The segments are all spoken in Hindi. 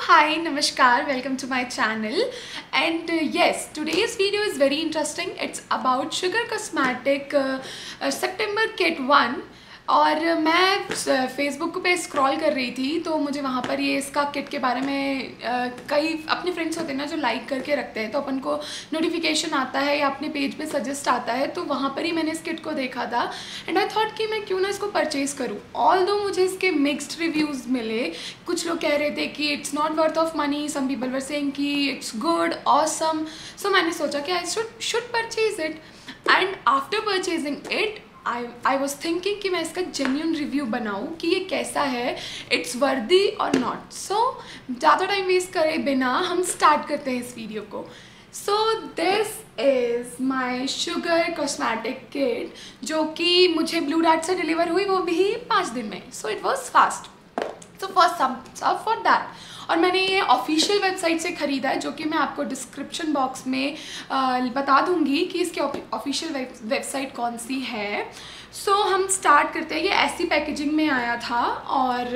Hi Namaskar, welcome to my channel. And yes, today's video is very interesting. It's about Sugar Cosmetic September Kit 1. और मैं फेसबुक पे स्क्रॉल कर रही थी तो मुझे वहाँ पर ये इसका किट के बारे में कई अपने फ्रेंड्स होते हैं ना जो लाइक करके रखते हैं, तो अपन को नोटिफिकेशन आता है या अपने पेज पे सजेस्ट आता है, तो वहाँ पर ही मैंने इस किट को देखा था एंड आई थॉट कि मैं क्यों ना इसको परचेज़ करूँ। ऑल्दो मुझे इसके मिक्स्ड रिव्यूज़ मिले, कुछ लोग कह रहे थे कि it's not worth of money, some people were saying कि इट्स गुड ऑसम, सो मैंने सोचा कि I should purchase it and after purchasing it I was thinking कि मैं इसका जेन्यून रिव्यू बनाऊँ कि ये कैसा है, इट्स वर्दी और नॉट। सो ज़्यादा टाइम वेस्ट करे बिना हम स्टार्ट करते हैं इस वीडियो को। So this is my Sugar cosmetic kit जो कि मुझे ब्लू डार्ट से डिलीवर हुई, वो भी 5 दिन में। So it was fast. So first सब फॉर दैट। और मैंने ये ऑफिशियल वेबसाइट से ख़रीदा है जो कि मैं आपको डिस्क्रिप्शन बॉक्स में बता दूंगी कि इसकी ऑफिशियल वेबसाइट कौन सी है। सो हम स्टार्ट करते हैं। ये ऐसी पैकेजिंग में आया था और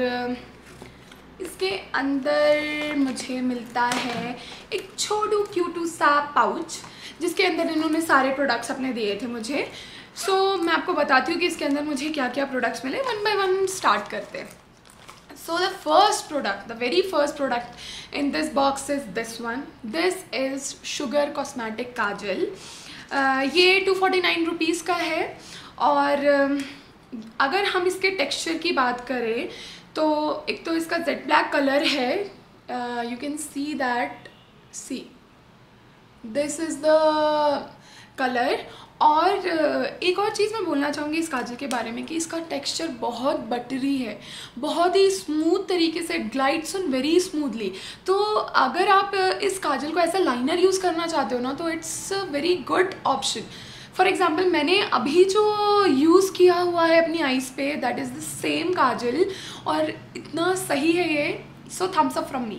इसके अंदर मुझे मिलता है एक छोटू क्यूटू सा पाउच जिसके अंदर इन्होंने सारे प्रोडक्ट्स अपने दिए थे मुझे। सो मैं आपको बताती हूँ कि इसके अंदर मुझे क्या क्या प्रोडक्ट्स मिले। वन बाय वन स्टार्ट करते हैं। So the very first product in this box is this one. This is Sugar Cosmetic Kajal. ये 249 रुपीज़ का है और अगर हम इसके टेक्सचर की बात करें तो एक तो इसका जेट ब्लैक कलर है, you can see that, see this is the color। और एक और चीज़ मैं बोलना चाहूँगी इस काजल के बारे में कि इसका टेक्सचर बहुत बटरी है, बहुत ही स्मूथ तरीके से ग्लाइड्स ऑन वेरी स्मूथली। तो अगर आप इस काजल को ऐसा लाइनर यूज़ करना चाहते हो ना तो it's a very good option. For example मैंने अभी जो यूज़ किया हुआ है अपनी आईज़ पे, that is the same kajal और इतना सही है ये। So thumbs up from me.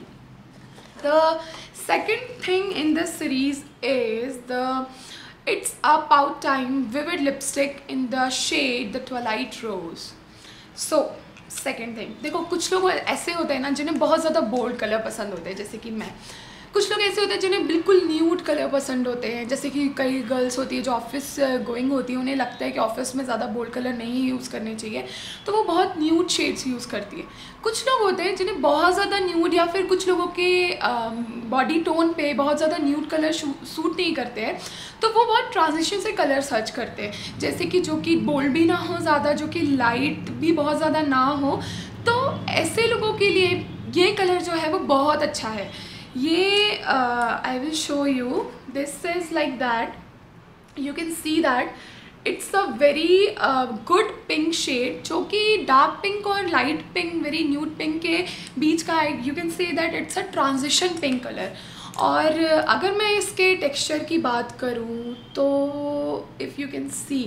The second thing in this series is it's a Pout time vivid lipstick in the shade the Twilight rose। So second thing, देखो कुछ लोग ऐसे होते हैं ना जिन्हें बहुत ज़्यादा बोल्ड कलर पसंद होते हैं, जैसे कि मैं। कुछ लोग ऐसे होते हैं जिन्हें बिल्कुल न्यूड कलर पसंद होते हैं, जैसे कि कई गर्ल्स होती है जो ऑफिस गोइंग होती है, उन्हें लगता है कि ऑफिस में ज़्यादा बोल्ड कलर नहीं यूज़ करने चाहिए, तो वो बहुत न्यूड शेड्स यूज़ करती है। कुछ लोग होते हैं जिन्हें बहुत ज़्यादा न्यूड या फिर कुछ लोगों के बॉडी टोन पे बहुत ज़्यादा न्यूड कलर सूट नहीं करते हैं, तो वो बहुत ट्रांजिशन से कलर सर्च करते हैं, जैसे कि जो कि बोल्ड भी ना हो ज़्यादा, जो कि लाइट भी बहुत ज़्यादा ना हो। तो ऐसे लोगों के लिए ये कलर जो है वो बहुत अच्छा है। ये I will show you, this is like that, you can see that it's a very good pink shade जो कि डार्क पिंक और light pink, very nude pink के बीच का है। You can see that it's a transition pink colour. और अगर मैं इसके टेक्सचर की बात करूँ तो इफ़ यू कैन सी,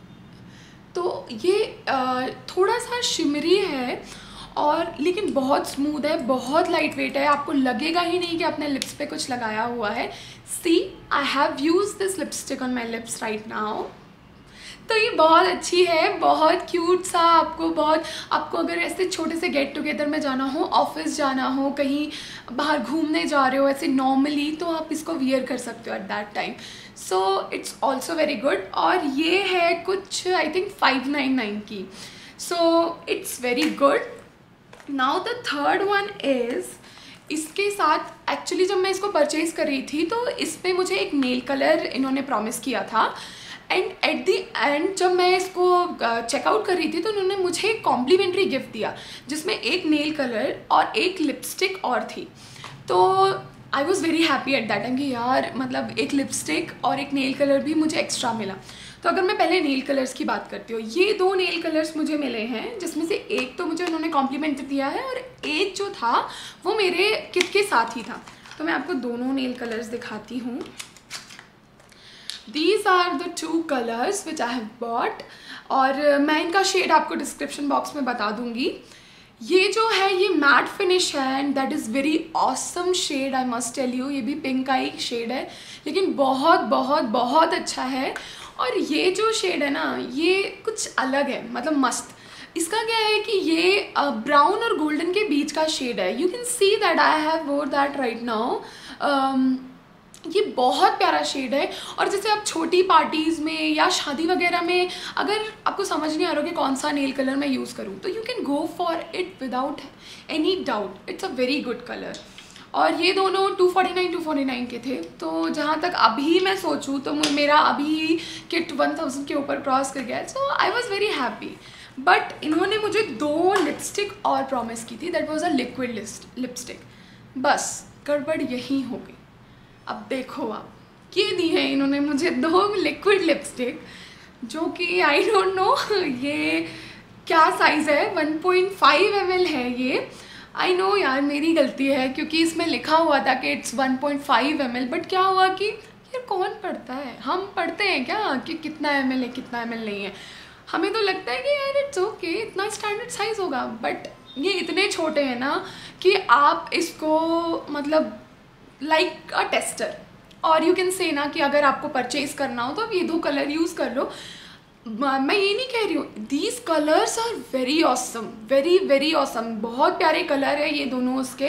तो ये थोड़ा सा शिमरी है और लेकिन बहुत स्मूथ है, बहुत लाइट वेट है, आपको लगेगा ही नहीं कि आपने लिप्स पे कुछ लगाया हुआ है। See I have used this lipstick on my lips right now. तो ये बहुत अच्छी है, बहुत क्यूट सा। आपको अगर ऐसे छोटे से गेट टुगेदर में जाना हो, ऑफिस जाना हो, कहीं बाहर घूमने जा रहे हो ऐसे नॉर्मली, तो आप इसको वियर कर सकते हो at that time. So it's also very good. और ये है कुछ आई थिंक 599 की। So it's very good. Now the third one is, इसके साथ एक्चुअली जब मैं इसको परचेज़ कर रही थी तो इसमें मुझे एक नेल कलर इन्होंने प्रॉमिस किया था एंड एट द एंड जब मैं इसको चेकआउट कर रही थी तो उन्होंने मुझे एक कॉम्प्लीमेंट्री गिफ्ट दिया जिसमें एक नेल कलर और एक लिपस्टिक और थी। तो I was very happy at that time कि यार मतलब एक लिपस्टिक और एक नेल कलर भी मुझे एक्स्ट्रा मिला। तो अगर मैं पहले नेल कलर्स की बात करती हूँ, ये 2 नेल कलर्स मुझे मिले हैं जिसमें से एक तो मुझे उन्होंने कॉम्प्लीमेंट दिया है और एक जो था वो मेरे किट के साथ ही था। तो मैं आपको दोनों नेल कलर्स दिखाती हूँ। These are the 2 colors which I have bought और मैं इनका शेड आपको डिस्क्रिप्शन बॉक्स में बता दूँगी। ये जो है ये मैट फिनिश है and that is very awesome shade, I must tell you. ये भी पिंक का ही शेड है लेकिन बहुत बहुत बहुत अच्छा है। और ये जो शेड है ना ये कुछ अलग है, मतलब मस्त। इसका क्या है कि ये ब्राउन और गोल्डन के बीच का शेड है। You can see that I have wore that right now. ये बहुत प्यारा शेड है। और जैसे आप छोटी पार्टीज़ में या शादी वगैरह में अगर आपको समझ नहीं आ रहा कि कौन सा नेल कलर मैं यूज़ करूँ, तो you can go for it without any doubt. It's a very good colour. और ये दोनों 249 के थे। तो जहाँ तक अभी मैं सोचूं तो मेरा अभी किट 1000 के ऊपर क्रॉस कर गया है। So I was very happy. But इन्होंने मुझे 2 लिपस्टिक और प्रॉमिस की थी। That was a liquid lipstick. बस गड़बड़ यही हो गई। अब देखो आप, ये दी है इन्होंने मुझे 2 लिक्विड लिपस्टिक, जो कि आई डोंट नो ये क्या साइज़ है। 1.5 ml है ये। आई नो यार, मेरी गलती है क्योंकि इसमें लिखा हुआ था कि इट्स 1.5 ml। बट क्या हुआ कि यार कौन पढ़ता है? हम पढ़ते हैं क्या कि कितना ml है कितना ml नहीं है? हमें तो लगता है कि यार इट्स ओके, इतना स्टैंडर्ड साइज़ होगा। बट ये इतने छोटे हैं ना कि आप इसको मतलब लाइक अ टेस्टर, और यू कैन से ना कि अगर आपको परचेज करना हो तो आप ये 2 कलर यूज़ कर लो। मैं ये नहीं कह रही हूँ, these colours are very awesome, very very awesome. बहुत प्यारे कलर है ये दोनों उसके,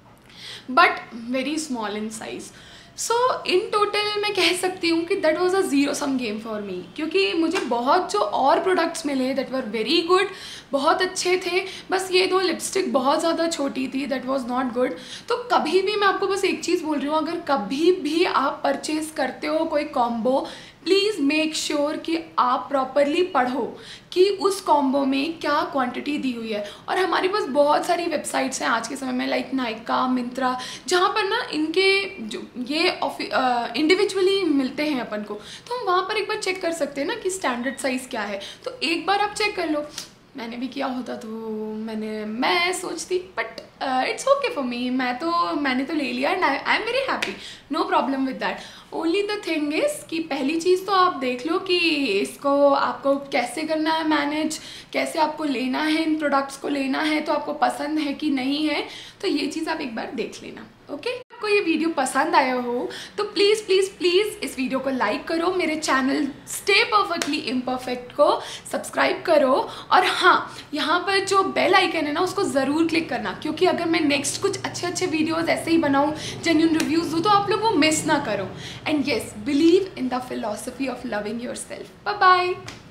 but very small in size. So in total मैं कह सकती हूँ कि that was a zero sum game for me, क्योंकि मुझे बहुत जो और प्रोडक्ट्स मिले दैट वर वेरी गुड, बहुत अच्छे थे। बस ये 2 लिपस्टिक बहुत ज़्यादा छोटी थी, दैट वॉज नॉट गुड। तो कभी भी मैं आपको बस एक चीज़ बोल रही हूँ, अगर कभी भी आप परचेज़ करते हो कोई कॉम्बो, प्लीज़ मेक श्योर कि आप प्रॉपरली पढ़ो कि उस कॉम्बो में क्या क्वांटिटी दी हुई है। और हमारे पास बहुत सारी वेबसाइट्स हैं आज के समय में, लाइक नायका, मिंत्रा, जहाँ पर ना इनके जो ये इंडिविजुअली मिलते हैं अपन को, तो हम वहाँ पर एक बार चेक कर सकते हैं ना कि स्टैंडर्ड साइज़ क्या है। तो एक बार आप चेक कर लो। मैंने भी किया होता तो मैं सोचती, but it's okay for me. मैंने तो ले लिया and I am very happy, no problem with that. Only the thing is कि पहली चीज़ तो आप देख लो कि इसको आपको कैसे करना है मैनेज, कैसे आपको लेना है, इन प्रोडक्ट्स को लेना है तो आपको पसंद है कि नहीं है। तो ये चीज़ आप एक बार देख लेना। ओके, आपको ये वीडियो पसंद आया हो तो प्लीज़ प्लीज़ प्लीज़ इस वीडियो को लाइक करो, मेरे चैनल स्टे परफेक्टली इम्परफेक्ट को सब्सक्राइब करो, और हाँ, यहाँ पर जो बेल आइकन है ना उसको ज़रूर क्लिक करना, क्योंकि अगर मैं नेक्स्ट कुछ अच्छे वीडियोज़ ऐसे ही बनाऊँ, जेन्युइन रिव्यूज़ दूँ, तो आप लोग वो मिस ना करो। And yes, believe in the philosophy of loving your self. Bye bye.